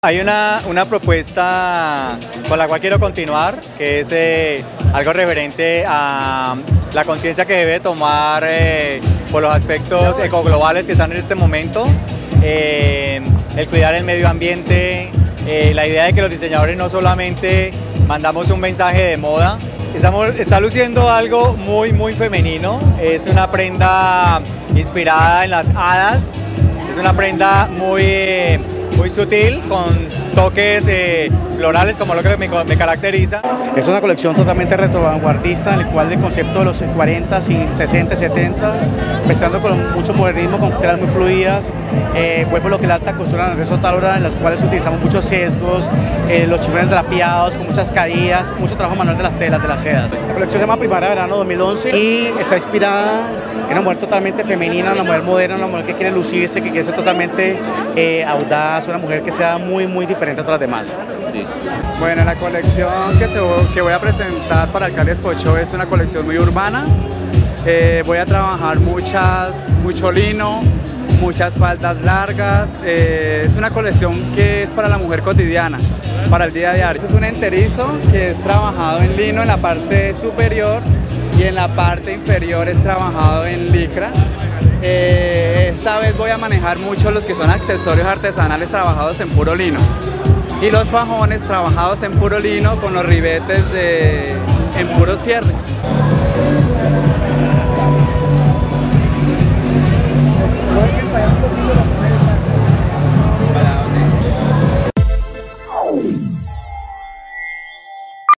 Hay una propuesta con la cual quiero continuar, que es algo referente a la conciencia que debe tomar por los aspectos ecoglobales que están en este momento, el cuidar el medio ambiente, la idea de que los diseñadores no solamente mandamos un mensaje de moda, está luciendo algo muy femenino. Es una prenda inspirada en las hadas, es una prenda muy sutil, con toques florales como lo que me caracteriza. Es una colección totalmente retrovanguardista, en el cual el concepto de los 40, 60, 70, empezando con mucho modernismo, con telas muy fluidas, vuelvo lo que es la alta costura en Ernesto Tálora, en las cuales utilizamos muchos sesgos, los chiflones drapeados, con muchas caídas, mucho trabajo manual de las telas, de las sedas. La colección se llama Primavera-Verano 2011 y está inspirada en una mujer totalmente femenina, una mujer moderna, una mujer que quiere lucirse, que quiere ser totalmente audaz, una mujer que sea muy diferente a todas las demás. Sí. Bueno, la colección que voy a presentar para Alcalde Expo Show es una colección muy urbana. Voy a trabajar mucho lino, muchas faldas largas. Es una colección que es para la mujer cotidiana, para el día a día. Este es un enterizo que es trabajado en lino en la parte superior y en la parte inferior es trabajado en licra. Esta vez voy a manejar mucho los que son accesorios artesanales trabajados en puro lino y los fajones trabajados en puro lino con los ribetes en puro cierre. Vaya un poquito.